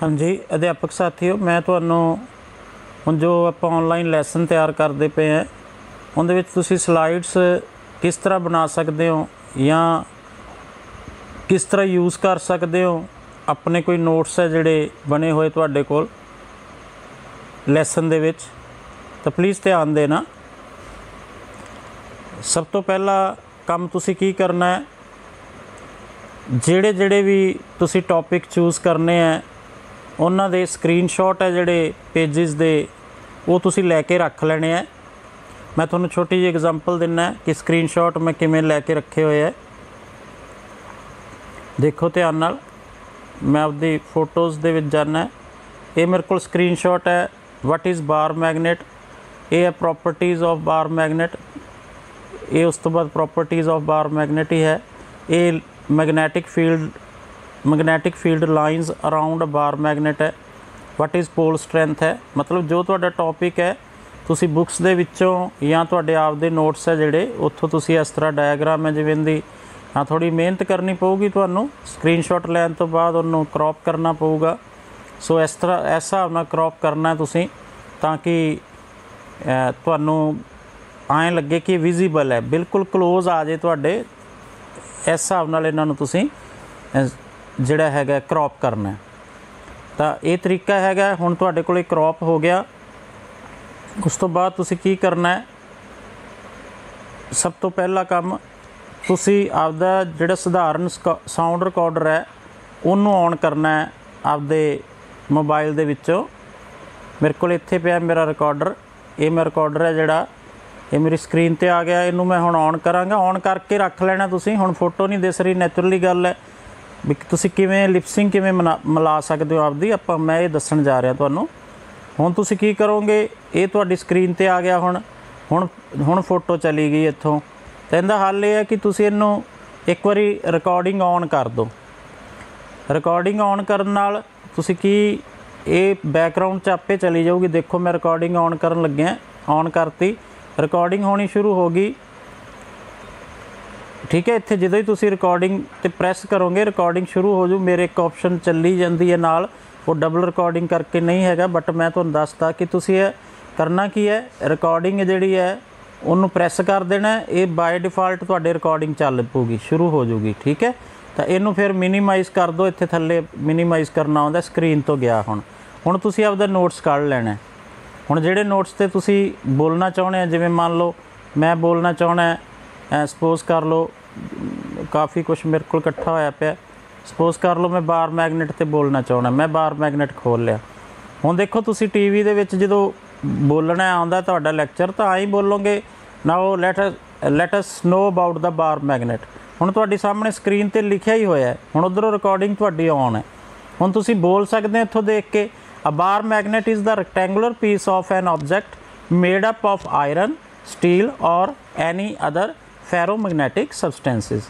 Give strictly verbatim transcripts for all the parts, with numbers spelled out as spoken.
हाँ जी अध्यापक साथियों, मैं तुहानू हुण जो आप ऑनलाइन लैसन तैयार करते पे हैं उहदे विच तुसीं स्लाइड्स किस तरह बना सकते हो या किस तरह यूज़ कर सकते हो। अपने कोई नोट्स है जिहड़े बने हुए तुहाडे कोल लैसन दे विच, तो प्लीज़ ध्यान देना। सब तो पहला काम तुसीं की करना है, जिहड़े जिहड़े भी तुसीं टॉपिक चूज़ करने हैं उन्हां दे स्क्रीनशॉट है जिहड़े पेजिस दे वो तुसीं लैके रख लेने हैं। मैं तुहानूं छोटी जी एग्जांपल दिना कि स्क्रीनशॉट मैं किवें लैके रखे हुए है। देखो ध्यान नाल, मैं आपदी फोटोज़ दे विच जाना है। ये मेरे को स्क्रीनशॉट है वट इज़ बार मैगनेट, ये है प्रॉपर्टीज़ ऑफ बार मैगनेट, ये उस तो बाद प्रॉपर्टीज़ ऑफ बार मैगनेट ही है। ये magnetic field magnetic field lines around bar magnet है। वट इज़ पोल स्ट्रेंथ है। मतलब जो तुहाडा टॉपिक है तुसी बुक्स दे विच्चों या तुहाडे आप दे नोट्स है जिहड़े उत्थों तुसी इस तरह डायग्राम है जिवें दी, हाँ थोड़ी मेहनत करनी पऊगी तुहानूं। स्क्रीनशॉट लैन तो बाद उन्होंने क्रॉप करना पऊगा। सो इस तरह इस हिसाब नाल क्रॉप करना है तुसी, ताकि तुहानूं आएँ लगे कि विजिबल है, बिल्कुल क्लोज आ जाए तुहाडे। इस हिसाब नाल इन्हां नूं तुसी जिहड़ा हैगा क्रॉप करना है। तो ये तरीका हैगा। हुण तुहाडे कोल क्रॉप हो गया, उस तो बाद तुसी की करना है, सब तो पहला काम तुसी आपदा जिहड़ा सधारण साउंड रिकॉर्डर है उन्होंने ऑन करना है आपदे मोबाइल दे विच्चों। मेरे को इत्थे पिया मेरा रिकॉर्डर, ये मेरा रिकॉर्डर है जिहड़ा ये मेरी स्क्रीन ते आ गया। इनू मैं हुण ऑन करांगा। ऑन करके रख लेना तुसी। हुण फोटो नहीं दिस रही, नैचुरली गल है भी तुसी किवें लिपसिंग किवें मना मिला सकते हो आपदी, आपां मैं ये दस्सण जा रहा तुहानूं। हुण तुसी की करोगे, ये तुहाडी स्क्रीन ते आ गया। हुण हुण हुण फोटो चली गई इत्थों। तो इहदा हल ये है कि तुसी इहनूं एक बारी रिकॉर्डिंग ऑन कर दो। रिकॉर्डिंग ऑन करन नाल तुसी की ये बैकग्राउंड च आपे चली जाऊगी। देखो मैं रिकॉर्डिंग ऑन करन लग्या, ऑन करती, रिकॉर्डिंग होनी शुरू हो गई। ठीक है, इत्थे जदों ही तुसी रिकॉर्डिंग ते प्रैस करोगे रिकॉर्डिंग शुरू हो जू। मेरे एक ऑप्शन चली जाती है नाल, वो डबल रिकॉर्डिंग करके नहीं हैगा, बट मैं तुहानूं दसता कि तुसी ये करना की है। रिकॉर्डिंग जिहड़ी है उन्होंने प्रैस कर देना है, ये बाय डिफॉल्ट तुहाडे रिकॉर्डिंग चल पऊगी, शुरू हो जूगी। ठीक है, तो इनू फिर मिनीमाइज़ कर दो। इत्थे थल्ले मिनीमाइज़ करना आउंदा, स्क्रीन तो गया। हुण हुण तुसी आपदा नोट्स कढ लेना। हुण जिहड़े नोट्स ते तुसी बोलना चाहुंदे हो, जिवें मान लो मैं बोलना चाहुंदा है, सपोज कर लो काफ़ी कुछ मेरे को इकट्ठा होया पिया। सपोज कर लो मैं बार मैगनेट ते बोलना चाहुंदा, मैं बार मैगनेट खोल लिया। हुण देखो तुसी टीवी दे विच जदों बोलना आउंदा तुहाडा लैक्चर तो आई बोलोगे, now let let us know about the bar magnet. हुण तुहाडे सामने स्क्रीन ते लिखिया ही होया है। हुण उधरों रिकॉर्डिंग तुहाडी ऑन है। हुण तुसी बोल सकदे हो इत्थों देख के, a bar magnet is the rectangular piece of an object made up of iron, steel और एनी अदर फेरोमैग्नेटिक सबसटेंसिस।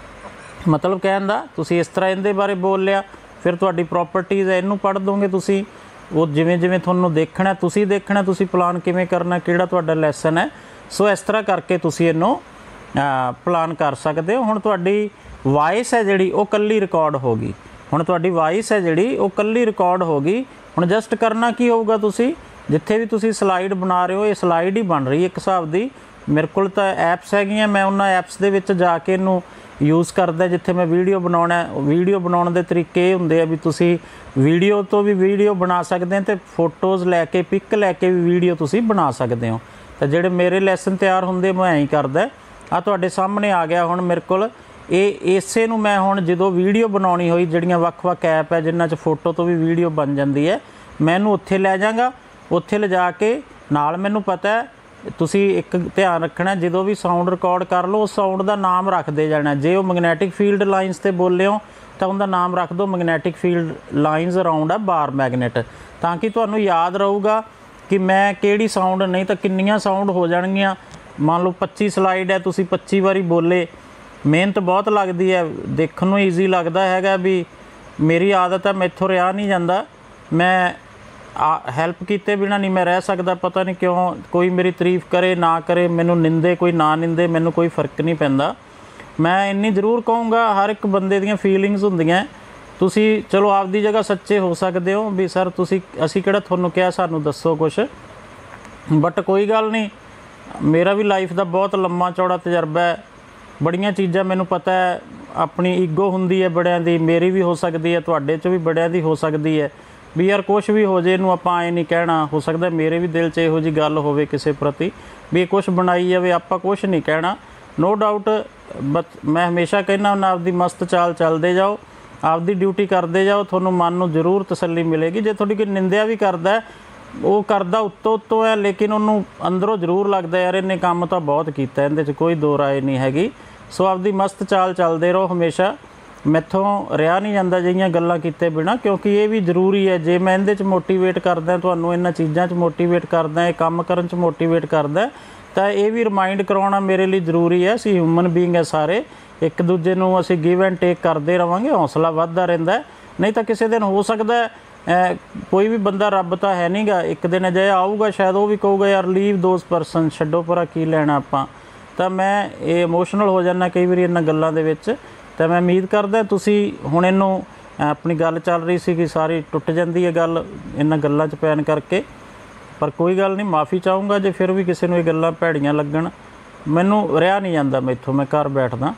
मतलब कहण दा तुसी इस तरह इहदे बारे बोल लिया। फिर तुहाडी प्रॉपर्टीज़ है इनू पढ़ दोगे तुसी, वो जिवें जिवें तुहानूं देखना तुसी देखना तुसी प्लान किवें करना, किहड़ा तुहाडा लैसन है। सो इस तरह करके तुसी इहनूं प्लान कर सकते हो। हुण तुहाडी वॉइस है जिहड़ी वो कल्ली रिकॉर्ड हो गई। हुण तुहाडी वॉइस है जिहड़ी वो कल्ली रिकॉर्ड हो गई। हुण जस्ट करना की होऊगा, तुसी जिथे भी तुसी स्लाइड बना रहे हो ये स्लाइड ही बन रही है एक हिसाब दी। मेरे को तो ऐप्स हैगियां, मैं उन्हां ऐप्स दे विच जाके इनू यूज़ करदा जिथे मैं वीडियो बनाउणा। वीडियो बनाउण दे तरीके ये हुंदे आ भी तुसी वीडियो तो भी वीडियो बना सकते हैं, तो फोटोज़ लैके पिक लैके भी वीडियो तुसी बना सकते हो। तो जिहड़े मेरे लैसन तैयार हुंदे मैं ऐं करदा। आ तुहाडे सामने आ गया। हुण मेरे कोल ये इसे नूं मैं हुण जदों वीडियो बनाउणी होई, जिहड़ियां वक्-वक् ऐप है जिन्हां च फोटो तो भी वीडियो बन जाती है, मैं इहनूं उत्थे लै जांगा। उत्थे लिजा के नाल मैनूं पता है तुसी एक ध्यान रखना, जदों भी साउंड रिकॉर्ड कर लो उस साउंड का नाम रखते जाना। जे वो मैगनैटिक फील्ड लाइनस ते बोले हो तो उनका नाम रख दो magnetic field lines around a bar magnet, ताकि तुहानूं याद रहूगा कि मैं किहड़ी साउंड, नहीं तो किन्नियां साउंड हो जाणगियां। मान लो पच्ची स्लाइड है, तुसी पच्ची बारी बोले, मेहनत बहुत लगती है, देखण नूं ईजी लगता हैगा भी मेरी आदत है, मैथों रहा नहीं जाता। मैं हैल्प किए बिना नहीं मैं रह सकता। पता नहीं क्यों, कोई मेरी तारीफ करे ना करे, मैनू निंदे कोई ना निंदे, मैनू कोई फर्क नहीं पैंदा। मैं इन्नी जरूर कहूँगा, हर एक बंदे दियां फीलिंग्स हुंदियां, ਤੁਸੀਂ ਚਲੋ ਆਪਦੀ ਜਗ੍ਹਾ ਸੱਚੇ ਹੋ ਸਕਦੇ ਹੋ ਵੀ ਸਰ ਤੁਸੀਂ ਅਸੀਂ ਕਿਹੜਾ ਤੁਹਾਨੂੰ ਕਿਹਾ ਸਾਨੂੰ ਦੱਸੋ ਕੁਛ, ਬਟ ਕੋਈ ਗੱਲ ਨਹੀਂ, ਮੇਰਾ ਵੀ ਲਾਈਫ ਦਾ ਬਹੁਤ ਲੰਮਾ ਚੌੜਾ ਤਜਰਬਾ ਹੈ, ਬੜੀਆਂ ਚੀਜ਼ਾਂ ਮੈਨੂੰ ਪਤਾ ਹੈ। ਆਪਣੀ ਈਗੋ ਹੁੰਦੀ ਹੈ ਬੜਿਆਂ ਦੀ, ਮੇਰੀ ਵੀ ਹੋ ਸਕਦੀ ਹੈ, ਤੁਹਾਡੇ 'ਚ ਵੀ ਬੜਿਆਂ ਦੀ ਹੋ ਸਕਦੀ ਹੈ ਵੀ ਯਾਰ ਕੁਛ ਵੀ ਹੋ ਜੇ ਇਹਨੂੰ ਆਪਾਂ ਐਂ ਨਹੀਂ ਕਹਿਣਾ। ਹੋ ਸਕਦਾ ਮੇਰੇ ਵੀ ਦਿਲ 'ਚ ਇਹੋ ਜਿਹੀ ਗੱਲ ਹੋਵੇ ਕਿਸੇ ਪ੍ਰਤੀ ਵੀ ਕੁਛ ਬਣਾਈ ਜਾਵੇ, ਆਪਾਂ ਕੁਛ ਨਹੀਂ ਕਹਿਣਾ, ਨੋ ਡਾਊਟ। ਬਟ ਮੈਂ ਹਮੇਸ਼ਾ ਕਹਿੰਦਾ ਹੁੰਦਾ ਆਪਦੀ ਮਸਤ ਚਾਲ ਚੱਲਦੇ ਜਾਓ, ਆਪਦੀ ਡਿਊਟੀ ਕਰਦੇ ਜਾਓ, ਤੁਹਾਨੂੰ ਮਨ ਨੂੰ ਜ਼ਰੂਰ ਤਸੱਲੀ ਮਿਲੇਗੀ। ਜੇ ਤੁਹਾਡੀ ਕੋਈ ਨਿੰਦਿਆ ਵੀ ਕਰਦਾ, ਉਹ ਕਰਦਾ ਉੱਤੋਂ ਉੱਤੋਂ ਹੈ, ਲੇਕਿਨ ਉਹਨੂੰ ਅੰਦਰੋਂ ਜ਼ਰੂਰ ਲੱਗਦਾ ਯਾਰ ਇਹਨੇ ਕੰਮ ਤਾਂ ਬਹੁਤ ਕੀਤਾ, ਇਹਦੇ 'ਚ ਕੋਈ ਦੋ ਰਾਏ ਨਹੀਂ ਹੈਗੀ। ਸੋ ਆਪਦੀ ਮਸਤ ਚਾਲ ਚੱਲਦੇ ਰਹੋ ਹਮੇਸ਼ਾ। ਮੈਥੋਂ ਰਿਹਾ ਨਹੀਂ ਜਾਂਦਾ ਜਿਹੀਆਂ ਗੱਲਾਂ ਕੀਤੇ ਬਿਨਾਂ, ਕਿਉਂਕਿ ਇਹ ਵੀ ਜ਼ਰੂਰੀ ਹੈ। ਜੇ ਮੈਂ ਇਹਦੇ 'ਚ ਮੋਟੀਵੇਟ ਕਰਦਾ, ਤੁਹਾਨੂੰ ਇਹਨਾਂ ਚੀਜ਼ਾਂ 'ਚ ਮੋਟੀਵੇਟ ਕਰਦਾ, ਇਹ ਕੰਮ ਕਰਨ 'ਚ ਮੋਟੀਵੇਟ ਕਰਦਾ, ਤਾਂ ਇਹ ਵੀ ਰਿਮਾਈਂਡ ਕਰਾਉਣਾ ਮੇਰੇ ਲਈ ਜ਼ਰੂਰੀ ਹੈ। ਅਸੀਂ ਹਿਊਮਨ ਬੀਇੰਗ ਹੈ ਸਾਰੇ, ਇੱਕ ਦੂਜੇ ਨੂੰ ਅਸੀਂ ਗਿਵ ਐਂਡ ਟੇਕ ਕਰਦੇ ਰਹਾਂਗੇ, ਹੌਸਲਾ ਵੱਧਦਾ ਰਹਿੰਦਾ। ਨਹੀਂ ਤਾਂ ਕਿਸੇ ਦਿਨ ਹੋ ਸਕਦਾ ਕੋਈ ਵੀ ਬੰਦਾ, ਰੱਬ ਤਾਂ ਹੈ ਨਹੀਂ ਗਾ, ਇੱਕ ਦਿਨ ਅਜਿਹਾ ਆਊਗਾ ਸ਼ਾਇਦ ਉਹ ਵੀ ਕਹੂਗਾ ਯਾਰ ਲੀਵ ਦੋਜ਼ ਪਰਸਨ, ਛੱਡੋ ਪਰਾ ਕੀ ਲੈਣਾ ਆਪਾਂ। ਤਾਂ ਮੈਂ ਇਹ ਇਮੋਸ਼ਨਲ ਹੋ ਜਾਂਦਾ ਕਈ ਵਾਰੀ ਇਹਨਾਂ ਗੱਲਾਂ ਦੇ ਵਿੱਚ। ਤਾਂ ਮੈਂ ਉਮੀਦ ਕਰਦਾ ਤੁਸੀਂ ਹੁਣ ਇਹਨੂੰ, ਆਪਣੀ ਗੱਲ ਚੱਲ ਰਹੀ ਸੀ ਕਿ ਸਾਰੀ ਟੁੱਟ ਜਾਂਦੀ ਹੈ ਗੱਲ ਇਹਨਾਂ ਗੱਲਾਂ 'ਚ ਪੈਣ ਕਰਕੇ, ਪਰ ਕੋਈ ਗੱਲ ਨਹੀਂ, ਮਾफ़ੀ ਚਾਹੂੰਗਾ ਜੇ ਫਿਰ ਵੀ ਕਿਸੇ ਨੂੰ ਇਹ ਗੱਲਾਂ ਭੈੜੀਆਂ ਲੱਗਣ। ਮੈਨੂੰ ਰਿਹਾ ਨਹੀਂ ਜਾਂਦਾ ਮੈਥੋਂ, ਮੈਂ ਘਰ ਬੈਠਦਾ।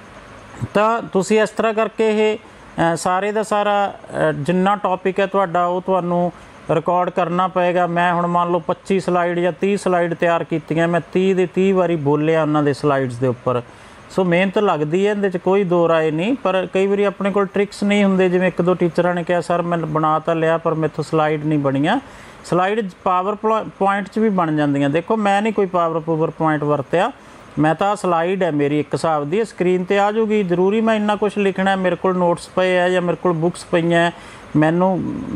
ਤਾਂ ਤੁਸੀਂ ਇਸ ਤਰ੍ਹਾਂ ਕਰਕੇ ਇਹ ਸਾਰੇ ਦਾ ਸਾਰਾ ਜਿੰਨਾ ਟੌਪਿਕ ਹੈ ਤੁਹਾਡਾ ਉਹ ਤੁਹਾਨੂੰ ਰਿਕਾਰਡ ਕਰਨਾ ਪਏਗਾ। ਮੈਂ ਹੁਣ ਮੰਨ ਲਓ ਪੱਚੀ ਸਲਾਈਡ ਜਾਂ ਤੀਹ ਸਲਾਈਡ ਤਿਆਰ ਕੀਤੀਆਂ, ਮੈਂ ਤੀਹ ਦੇ ਤੀਹ ਵਾਰੀ ਬੋਲਿਆ ਉਹਨਾਂ ਦੇ ਸਲਾਈਡਸ ਦੇ ਉੱਪਰ। ਸੋ ਮਿਹਨਤ ਲੱਗਦੀ ਹੈ ਇਹਦੇ 'ਚ, ਕੋਈ ਦੋ ਰਾਏ ਨਹੀਂ। ਪਰ ਕਈ ਵਾਰੀ ਆਪਣੇ ਕੋਲ ਟ੍ਰਿਕਸ ਨਹੀਂ ਹੁੰਦੇ, ਜਿਵੇਂ ਇੱਕ ਦੋ ਟੀਚਰਾਂ ਨੇ ਕਿਹਾ ਸਰ ਮੈਂ ਬਣਾ ਤਾਂ ਲਿਆ ਪਰ ਮੈਥੋਂ ਸਲਾਈਡ ਨਹੀਂ ਬਣੀਆਂ। ਸਲਾਈਡ ਪਾਵਰ ਪੁਆਇੰਟ 'ਚ ਵੀ ਬਣ ਜਾਂਦੀਆਂ। ਦੇਖੋ ਮੈਂ ਨਹੀਂ ਕੋਈ ਪਾਵਰ ਪੂਵਰ ਪੁਆਇੰਟ ਵਰਤਿਆ, ਮੈਂ ਤਾਂ ਸਲਾਈਡ ਹੈ ਮੇਰੀ ਇੱਕ ਹਿਸਾਬ ਦੀ, ਸਕਰੀਨ 'ਤੇ ਆ ਜਾਊਗੀ। ਜ਼ਰੂਰੀ ਮੈਂ ਇੰਨਾ ਕੁਛ ਲਿਖਣਾ, ਮੇਰੇ ਕੋਲ ਨੋਟਸ ਪਏ ਹੈ ਜਾਂ ਮੇਰੇ ਕੋਲ ਬੁੱਕਸ ਪਈਆਂ, ਮੈਨੂੰ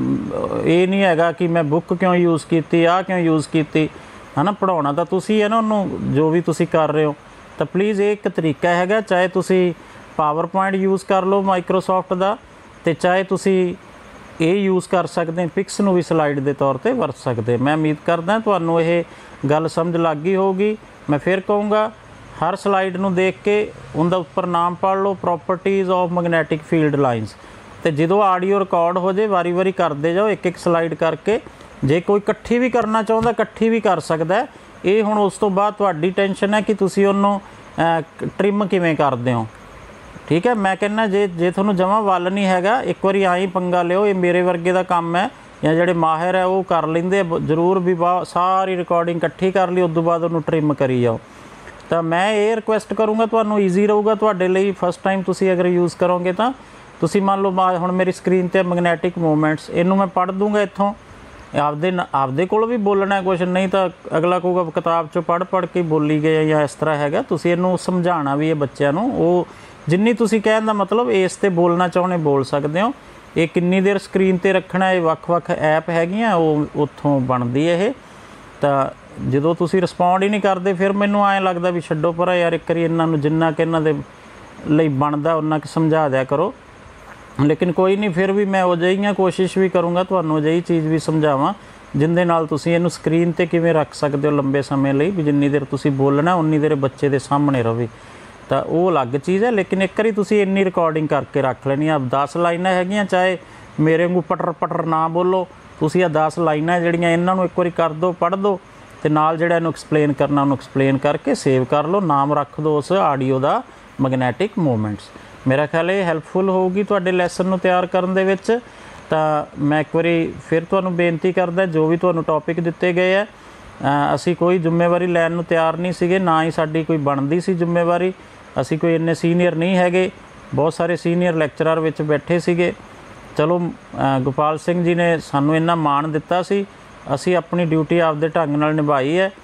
ਇਹ ਨਹੀਂ ਹੈਗਾ ਕਿ ਮੈਂ ਬੁੱਕ ਕਿਉਂ ਯੂਜ਼ ਕੀਤੀ, ਆਹ ਕਿਉਂ ਯੂਜ਼ ਕੀਤੀ, ਹੈ ਨਾ। ਪੜ੍ਹਾਉਣਾ ਤਾਂ ਤੁਸੀਂ ਹੈ ਨਾ ਉਹਨੂੰ, ਜੋ ਵੀ ਤੁਸੀਂ ਕਰ ਰਹੇ ਹੋ। ਤਾਂ ਪਲੀਜ਼ ਇਹ ਇੱਕ ਤਰੀਕਾ ਹੈਗਾ, ਚਾਹੇ ਤੁਸੀਂ ਪਾਵਰ ਪੁਆਇੰਟ ਯੂਜ਼ ਕਰ ਲਓ ਮਾਈਕਰੋਸਾਫਟ ਦਾ, ਅਤੇ ਚਾਹੇ ਤੁਸੀਂ ਇਹ ਯੂਜ਼ ਕਰ ਸਕਦੇ, ਪਿਕਸ ਨੂੰ ਵੀ ਸਲਾਈਡ ਦੇ ਤੌਰ 'ਤੇ ਵਰਤ ਸਕਦੇ। ਮੈਂ ਉਮੀਦ ਕਰਦਾ ਤੁਹਾਨੂੰ ਇਹ ਗੱਲ ਸਮਝ ਲੱਗ ਗਈ ਹੋਊਗੀ। ਮੈਂ ਫਿਰ ਕਹੂੰਗਾ ਹਰ ਸਲਾਈਡ ਨੂੰ ਦੇਖ ਕੇ ਉਹਦਾ ਉੱਪਰ ਨਾਮ ਪੜ੍ਹ ਲਓ, properties of magnetic field lines, ਅਤੇ ਜਦੋਂ ਆਡੀਓ ਰਿਕਾਰਡ ਹੋ ਜੇ ਵਾਰੀ ਵਾਰੀ ਕਰਦੇ ਜਾਓ ਇੱਕ ਇੱਕ ਸਲਾਈਡ ਕਰਕੇ। ਜੇ ਕੋਈ ਇਕੱਠੀ ਵੀ ਕਰਨਾ ਚਾਹੁੰਦਾ ਇਕੱਠੀ ਵੀ ਕਰ ਸਕਦਾ। ਇਹ ਹੁਣ ਉਸ ਤੋਂ ਬਾਅਦ ਤੁਹਾਡੀ ਟੈਨਸ਼ਨ ਹੈ ਕਿ ਤੁਸੀਂ ਉਹਨੂੰ ਟ੍ਰਿਮ ਕਿਵੇਂ ਕਰਦੇ ਹੋ, ਠੀਕ ਹੈ। ਮੈਂ ਕਹਿੰਦਾ ਜੇ ਜੇ ਤੁਹਾਨੂੰ ਜਮਾਂ ਵੱਲ ਨਹੀਂ ਹੈਗਾ, ਇੱਕ ਵਾਰੀ ਆਈ ਪੰਗਾ ਲਿਓ, ਇਹ ਮੇਰੇ ਵਰਗੇ ਦਾ ਕੰਮ ਹੈ, ਜਾਂ ਜਿਹੜੇ ਮਾਹਿਰ ਹੈ ਉਹ ਕਰ ਲੈਂਦੇ ਜ਼ਰੂਰ ਵੀ ਬਾ ਸਾਰੀ ਰਿਕਾਰਡਿੰਗ ਇਕੱਠੀ ਕਰ ਲਈ, ਉਸ ਤੋਂ ਬਾਅਦ ਉਹਨੂੰ ਟ੍ਰਿਮ ਕਰੀ ਜਾਓ। ਤਾਂ ਮੈਂ ਇਹ ਰਿਕੁਐਸਟ ਕਰੂੰਗਾ, ਤੁਹਾਨੂੰ ਈਜ਼ੀ ਰਹੂਗਾ ਤੁਹਾਡੇ ਲਈ। ਫਸਟ ਟਾਈਮ ਤੁਸੀਂ ਅਗਰ ਯੂਜ਼ ਕਰੋਗੇ ਤਾਂ ਤੁਸੀਂ ਮੰਨ ਲਓ ਹੁਣ ਮੇਰੀ ਸਕਰੀਨ 'ਤੇ ਮੈਗਨੈਟਿਕ ਮੂਵਮੈਂਟਸ, ਇਹਨੂੰ ਮੈਂ ਪੜ੍ਹ ਦੂੰਗਾ ਇੱਥੋਂ, ਆਪਦੇ ਆਪਦੇ ਕੋਲ ਵੀ ਬੋਲਣਾ ਕੁਛ, ਨਹੀਂ ਤਾਂ ਅਗਲਾ ਕਹੂਗਾ ਕਿਤਾਬ 'ਚੋਂ ਪੜ੍ਹ ਪੜ੍ਹ ਕੇ ਬੋਲੀ ਗਏ ਜਾਂ ਇਸ ਤਰ੍ਹਾਂ ਹੈਗਾ। ਤੁਸੀਂ ਇਹਨੂੰ ਸਮਝਾਉਣਾ ਵੀ ਹੈ ਬੱਚਿਆਂ ਨੂੰ, ਉਹ ਜਿੰਨੀ ਤੁਸੀਂ ਕਹਿਣ ਦਾ ਮਤਲਬ ਇਸ 'ਤੇ ਬੋਲਣਾ ਚਾਹੁੰਦੇ ਬੋਲ ਸਕਦੇ ਹੋ। ਇਹ ਕਿੰਨੀ ਦੇਰ ਸਕਰੀਨ 'ਤੇ ਰੱਖਣਾ, ਇਹ ਵੱਖ-ਵੱਖ ਐਪ ਹੈਗੀਆਂ, ਉਹ ਉੱਥੋਂ ਬਣਦੀ ਹੈ ਇਹ। ਤਾਂ ਜਦੋਂ ਤੁਸੀਂ ਰਿਸਪੌਂਡ ਹੀ ਨਹੀਂ ਕਰਦੇ, ਫਿਰ ਮੈਨੂੰ ਐਂ ਲੱਗਦਾ ਵੀ ਛੱਡੋ ਪਰਾਂ ਯਾਰ, ਇੱਕ ਵਾਰੀ ਇਹਨਾਂ ਨੂੰ ਜਿੰਨਾ ਕਿ ਇਹਨਾਂ ਦੇ ਲਈ ਬਣਦਾ ਉਹਨਾਂ ਕੁ ਸਮਝਾ ਦਿਆ ਕਰੋ। ਲੇਕਿਨ ਕੋਈ ਨਹੀਂ, ਫਿਰ ਵੀ ਮੈਂ ਉਹ ਜਿਹੀਆਂ ਕੋਸ਼ਿਸ਼ ਵੀ ਕਰੂੰਗਾ ਤੁਹਾਨੂੰ ਅਜਿਹੀ ਚੀਜ਼ ਵੀ ਸਮਝਾਵਾਂ ਜਿਹਦੇ ਨਾਲ ਤੁਸੀਂ ਇਹਨੂੰ ਸਕਰੀਨ 'ਤੇ ਕਿਵੇਂ ਰੱਖ ਸਕਦੇ ਹੋ ਲੰਬੇ ਸਮੇਂ ਲਈ, ਵੀ ਜਿੰਨੀ ਦੇਰ ਤੁਸੀਂ ਬੋਲਣਾ ਉਨੀ ਦੇਰ ਬੱਚੇ ਦੇ ਸਾਹਮਣੇ ਰਵੇ। ਤਾਂ ਉਹ ਅਲੱਗ ਚੀਜ਼ ਹੈ। ਲੇਕਿਨ ਇੱਕ ਵਾਰੀ ਤੁਸੀਂ ਇੰਨੀ ਰਿਕਾਰਡਿੰਗ ਕਰਕੇ ਰੱਖ ਲੈਣੀ ਆ। ਦਸ ਲਾਈਨਾਂ ਹੈਗੀਆਂ, ਚਾਹੇ ਮੇਰੇ ਵਾਂਗੂ ਪਟਰ ਪਟਰ ਨਾ ਬੋਲੋ, ਤੁਸੀਂ ਆ ਦਸ ਲਾਈਨਾਂ ਜਿਹੜੀਆਂ ਇਹਨਾਂ ਨੂੰ ਇੱਕ ਵਾਰੀ ਕਰ ਦਿਓ, ਪੜ੍ਹ ਦਿਓ, ਅਤੇ ਨਾਲ ਜਿਹੜਾ ਇਹਨੂੰ ਐਕਸਪਲੇਨ ਕਰਨਾ ਉਹਨੂੰ ਐਕਸਪਲੇਨ ਕਰਕੇ ਸੇਵ ਕਰ ਲਓ, ਨਾਮ ਰੱਖ ਦਿਓ ਉਸ ਆਡੀਓ ਦਾ ਮੈਗਨੈਟਿਕ ਮੂਵਮੈਂਟਸ। ਮੇਰਾ ਖਿਆਲ ਇਹ ਹੈਲਪਫੁਲ ਹੋਊਗੀ ਤੁਹਾਡੇ ਲੈਸਨ ਨੂੰ ਤਿਆਰ ਕਰਨ ਦੇ ਵਿੱਚ। ਤਾਂ ਮੈਂ ਇੱਕ ਵਾਰੀ ਫਿਰ ਤੁਹਾਨੂੰ ਬੇਨਤੀ ਕਰਦਾ, ਜੋ ਵੀ ਤੁਹਾਨੂੰ ਟੌਪਿਕ ਦਿੱਤੇ ਗਏ ਹੈ, ਅਸੀਂ ਕੋਈ ਜ਼ਿੰਮੇਵਾਰੀ ਲੈਣ ਨੂੰ ਤਿਆਰ ਨਹੀਂ ਸੀਗੇ, ਨਾ ਹੀ ਸਾਡੀ ਕੋਈ ਬਣਦੀ ਸੀ ਜ਼ਿੰਮੇਵਾਰੀ। ਅਸੀਂ ਕੋਈ ਇੰਨੇ ਸੀਨੀਅਰ ਨਹੀਂ ਹੈਗੇ, ਬਹੁਤ ਸਾਰੇ ਸੀਨੀਅਰ ਲੈਕਚਰਰ ਵਿੱਚ ਬੈਠੇ ਸੀਗੇ। ਚਲੋ ਗੋਪਾਲ ਸਿੰਘ ਜੀ ਨੇ ਸਾਨੂੰ ਇੰਨਾ ਮਾਣ ਦਿੱਤਾ ਸੀ, ਅਸੀਂ ਆਪਣੀ ਡਿਊਟੀ ਆਪਦੇ ਢੰਗ ਨਾਲ ਨਿਭਾਈ ਹੈ।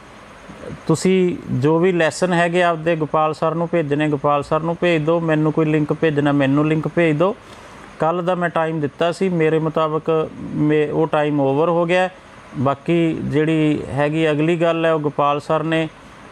ਤੁਸੀਂ ਜੋ ਵੀ ਲੈਸਨ ਹੈਗੇ ਆਪਦੇ ਗੋਪਾਲ ਸਰ ਨੂੰ ਭੇਜਣੇ, ਗੋਪਾਲ ਸਰ ਨੂੰ ਭੇਜ ਦਿਓ, ਮੈਨੂੰ ਕੋਈ ਲਿੰਕ ਭੇਜਣਾ ਮੈਨੂੰ ਲਿੰਕ ਭੇਜ ਦਿਓ। ਕੱਲ੍ਹ ਦਾ ਮੈਂ ਟਾਈਮ ਦਿੱਤਾ ਸੀ, ਮੇਰੇ ਮੁਤਾਬਕ ਮੇ ਉਹ ਟਾਈਮ ਓਵਰ ਹੋ ਗਿਆ। ਬਾਕੀ ਜਿਹੜੀ ਹੈਗੀ ਅਗਲੀ ਗੱਲ ਹੈ ਉਹ ਗੋਪਾਲ ਸਰ ਨੇ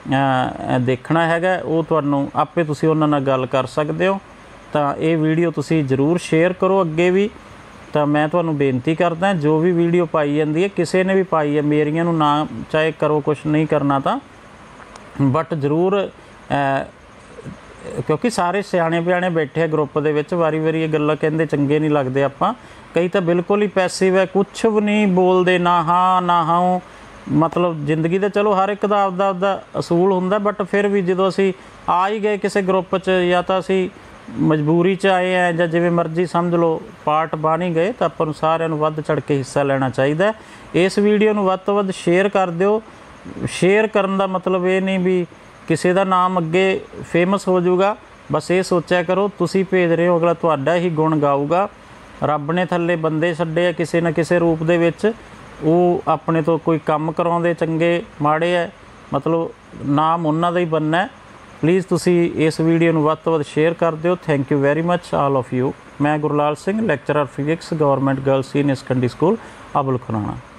ਦੇਖਣਾ ਹੈਗਾ, ਉਹ ਤੁਹਾਨੂੰ ਆਪੇ ਤੁਸੀਂ ਉਹਨਾਂ ਨਾਲ ਗੱਲ ਕਰ ਸਕਦੇ ਹੋ। ਤਾਂ ਇਹ ਵੀਡੀਓ ਤੁਸੀਂ ਜ਼ਰੂਰ ਸ਼ੇਅਰ ਕਰੋ ਅੱਗੇ ਵੀ। ਤਾਂ ਮੈਂ ਤੁਹਾਨੂੰ ਬੇਨਤੀ ਕਰਦਾ, ਜੋ ਵੀ ਵੀਡੀਓ ਪਾਈ ਜਾਂਦੀ ਹੈ, ਕਿਸੇ ਨੇ ਵੀ ਪਾਈ ਹੈ, ਮੇਰੀਆਂ ਨੂੰ ਨਾ ਚਾਹੇ ਕਰੋ, ਕੁਛ ਨਹੀਂ ਕਰਨਾ ਤਾਂ, ਬਟ ਜ਼ਰੂਰ क्योंकि सारे सियाणे बियाणे बैठे ग्रुप दे विच, वारी वारी ये गल्लां कहंदे चंगे नहीं लगदे आपां। कई तो बिल्कुल ही पैसिव है, कुछ भी नहीं बोलते, ना हाँ ना हाँ। मतलब जिंदगी तो चलो हर एक दा आपदा आपदा असूल हुंदा, बट फिर भी जो असी आ ही गए किसी ग्रुप च, या तो असी मजबूरी च आए हैं ਜਾਂ जिवें मर्जी समझ लो पार्ट बन ही गए, तो ਆਪਾਂ ਨੂੰ ਸਾਰਿਆਂ ਨੂੰ ਵੱਧ ਚੜ ਕੇ ਹਿੱਸਾ ਲੈਣਾ ਚਾਹੀਦਾ। ਇਸ ਵੀਡੀਓ ਨੂੰ ਵੱਧ ਤੋਂ ਵੱਧ ਸ਼ੇਅਰ ਕਰ ਦਿਓ। ਸ਼ੇਅਰ ਕਰਨ ਦਾ ਮਤਲਬ ਇਹ ਨਹੀਂ ਵੀ ਕਿਸੇ ਦਾ ਨਾਮ ਅੱਗੇ ਫੇਮਸ ਹੋ ਜਾਊਗਾ, ਬਸ ਇਹ ਸੋਚਿਆ ਕਰੋ ਤੁਸੀਂ ਭੇਜ ਰਹੇ ਹੋ, ਅਗਲਾ ਤੁਹਾਡਾ ਹੀ ਗੁਣ ਗਾਊਗਾ। ਰੱਬ ਨੇ ਥੱਲੇ ਬੰਦੇ ਛੱਡੇ ਆ ਕਿਸੇ ਨਾ ਕਿਸੇ ਰੂਪ ਦੇ ਵਿੱਚ, ਉਹ ਆਪਣੇ ਤੋਂ ਕੋਈ ਕੰਮ ਕਰਾਉਂਦੇ ਚੰਗੇ ਮਾੜੇ ਹੈ, ਮਤਲਬ ਨਾਮ ਉਹਨਾਂ ਦਾ ਹੀ ਬਣਨਾ ਹੈ। प्लीज़ तुसी इस वीडियो ਨੂੰ ਵੱਧ ਤੋਂ ਵੱਧ शेयर कर दिओ। Thank you very much all of you. मैं Gurlal Singh, lecturer physics, government girls senior secondary school Abul Khurana.